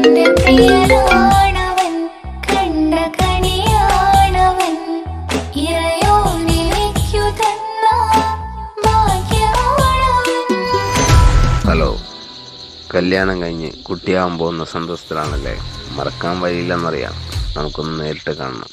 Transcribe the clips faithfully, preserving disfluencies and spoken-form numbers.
Hello, കല്യാണം കഴിഞ്ഞ് കുട്ടിയാവാൻ പോകുന്ന സന്തോഷത്തിലാണല്ലേ? മറക്കാൻ വഴിയില്ലെന്നറിയാം. നമുക്കൊന്ന് നേരിട്ട് കാണണം.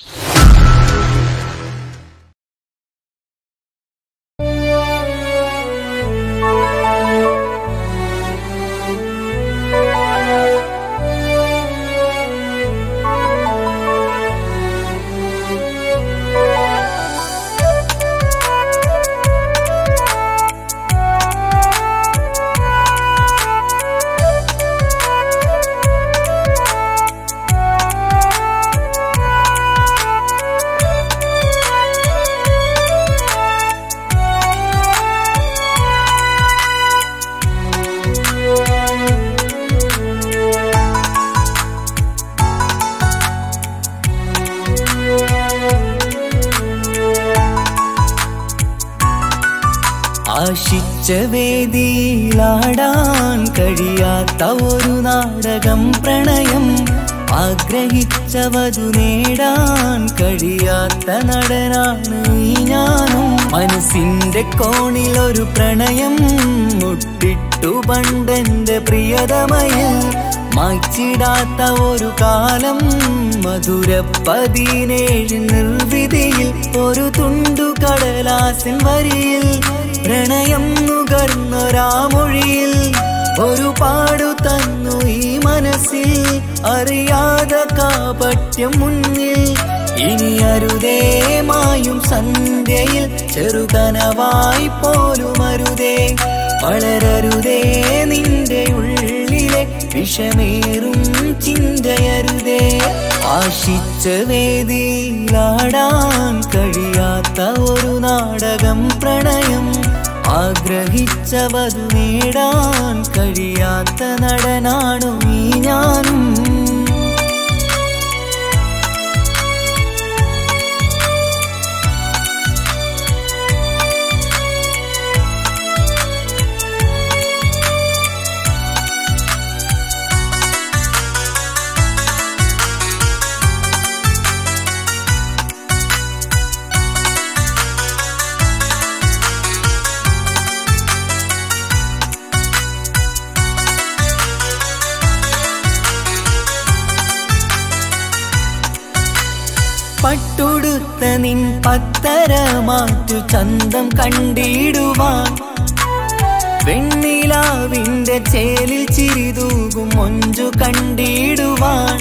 ആശിച്ച വേദിയിലാടാൻ കഴിയാത്ത ഒരു നാടകം പ്രണയം, ആഗ്രഹിച്ചവതു നേടാൻ കഴിയാത്ത നടനാണ് ഈ ഞാനും. മനസ്സിന്റെ കോണിൽ ഒരു പ്രണയം മുട്ടിട്ടു പണ്ടെന്റെ പ്രിയതമയിൽ, മായ്ച്ചിടാത്ത ഒരു കാലം മധുര പതിനേഴ് നിർവിധിയിൽ, ഒരു തുണ്ടു കടലാസിൻ വരിയിൽ പ്രണയം നുകർന്നൊരാമൊഴിയിൽ ഒരു പാടു തന്നു ഈ മനസ്സിൽ, അറിയാതെ കാപട്യം മുന്നിൽ. ഇനി അരുതേ മായും സന്ധ്യയിൽ ചെറുകനവായി പോലും അരുതേ, വളരരുതേ നിന്റെ ഉള്ളിലെ വിഷമേറും ചിന്തയരുതേ. ആശിച്ച വേദിയിലാടാൻ കഴിയാത്ത ഒരു നാടകം പ്രണയം, ആഗ്രഹിച്ചവതു നേടാൻ കഴിയാത്ത നടനാണു ഈ ഞാനും. പട്ടുടുത്ത നിൻ പത്തര മാറ്റു ചന്തം കണ്ടിടുവാൻ, വെണ്ണിലാവിന്റെ ചേലിൽ ചിരിതൂകും മൊഞ്ചു കണ്ടിടുവാൻ,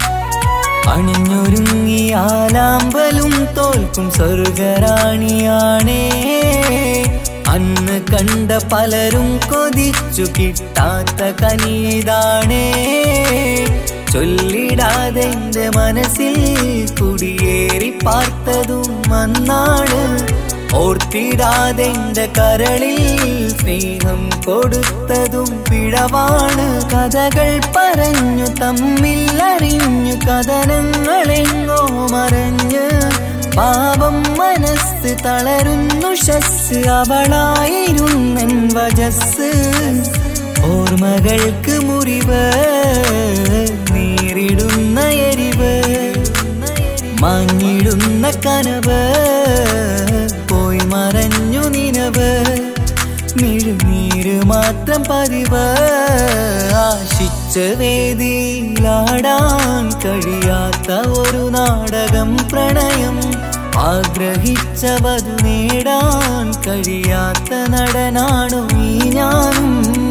അണിഞ്ഞൊരുങ്ങിയാലാമ്പലും തോൽക്കും സ്വർഗറാണിയാണേ. അന്ന് കണ്ട പലരും കൊതിച്ചു കിട്ടാത്ത കനിതാണേ, ചൊല്ലിടാതെ എന്റെ മനസ്സിൽ കുടിയേറി പാർത്തതും അന്നാണ്, ഓർത്തിടാതെ എന്റെ കരളിൽ സ്നേഹം കൊടുത്തതും പിഴവാണ്. കഥകൾ പറഞ്ഞു തമ്മിൽ അറിഞ്ഞു കഥനങ്ങളെങ്ങോ മറഞ്ഞ്, പാപം മനസ്സ് തളരുന്നു ഷസ്, അവളായിരുന്നെൻ വജസ്. ഓർമ്മകൾക്ക് മുറിവ് നേരിടുന്ന എരിവ്, മാഞ്ഞിടുന്ന കനവ് പോയി മറഞ്ഞു നിനവ്, മിഴുനീര് മാത്രം പതിവ്. ആശിച്ച വേദിയിലാടാൻ കഴിയാത്ത ഒരു നാടകം പ്രണയം, ആഗ്രഹിച്ചവതു നേടാൻ കഴിയാത്ത നടനാണു ഈ ഞാനും.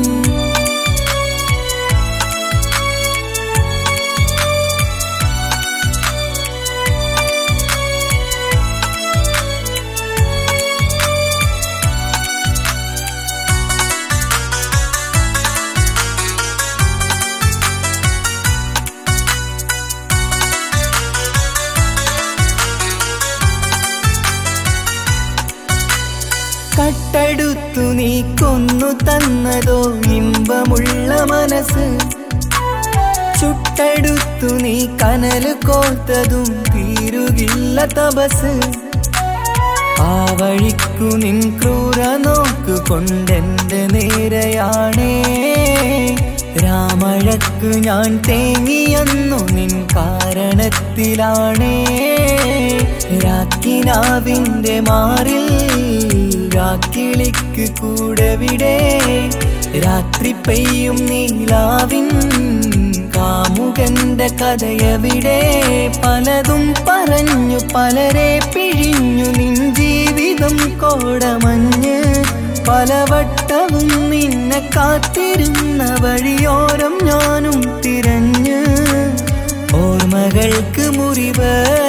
കട്ടെടുത്തു നീ കൊന്നു തന്നതോ ഇമ്പമുള്ള മനസ്സ്, ചുട്ടെടുത്തു നീ കനല് കോർത്തതും തീരുകില്ല തപസ്. ആ വഴിക്കു നിൻ ക്രൂര നോക്കു കൊണ്ടെന്റെ നേരെയാണേ, രാമ മഴയ്ക്ക് ഞാൻ തേങ്ങിയെന്നു നിൻ കാരണത്തിലാണേ. രാക്കിനാവിന്റെ മാറിൽ രാക്കിളിക്ക് കൂടെവിടെ. രാത്രി പെയ്യും നീലാവിൻ കാമുകന്റെ കഥയവിടെ. പലതും പറഞ്ഞു പലരെ പിഴിഞ്ഞു നിൻ ജീവിതം കോടമഞ്ഞ്. പലവട്ടവും നിന്നെ കാത്തിരുന്ന വഴിയോരം ഞാനും തിരഞ്ഞ്. ഓർമ്മകൾക്ക് മുറിവ്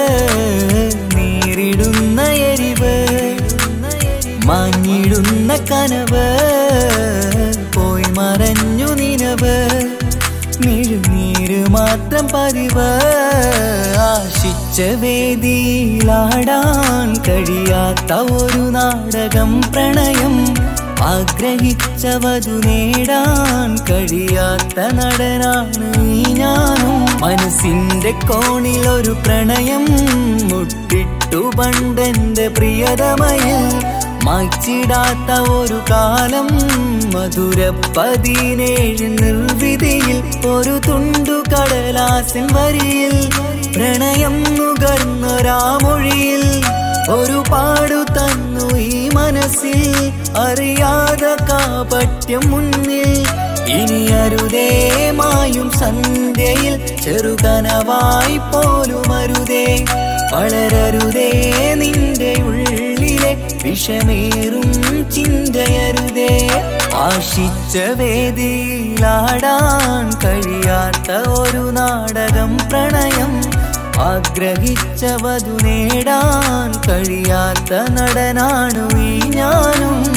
നേരിടുന്ന എരിവ് മാഞ്ഞിടുന്ന കനവ് പോയി മറഞ്ഞു നിനവ്. മിഴുനീര് മാത്രം പതിവ്. ആശിച്ച വേദിയിലാടാൻ കഴിയാത്ത ഒരു നാടകം പ്രണയം. ആഗ്രഹിച്ച വധു നേടാൻ കഴിയാത്ത നടനാണ് ഈ ഞാനും. മനസ്സിന്റെ കോണിൽ ഒരു പ്രണയം മുട്ടിട്ടു പണ്ടെന്റെ പ്രിയതമയിൽ. മായ്ച്ചിടാത്ത ഒരു കാലം മധുര പതിനേഴ് നിർവിധിയിൽ. ഒരു തുണ്ടു കടലാസിൻ വരിയിൽ പ്രണയം നുകർന്നൊരാമൊഴിയിൽ. ഒരു പാടു തന്നു ഈ മനസ്സിൽ അറിയാതെ കാപട്യം മുന്നിൽ. ഇനി അരുതേ മായും സന്ധ്യയിൽ ചെറുകനവായി പോലും അരുതേ. വളരരുതേ നിന്റെ ഉള്ളിലെ വിഷമേറും ചിന്തയരുതേ. ആശിച്ച വേദിയിലാടാൻ കഴിയാത്ത ഒരു നാടകം പ്രണയം. ആഗ്രഹിച്ച വധു നേടാൻ കഴിയാത്ത നടനാണു ഈ ഞാനും.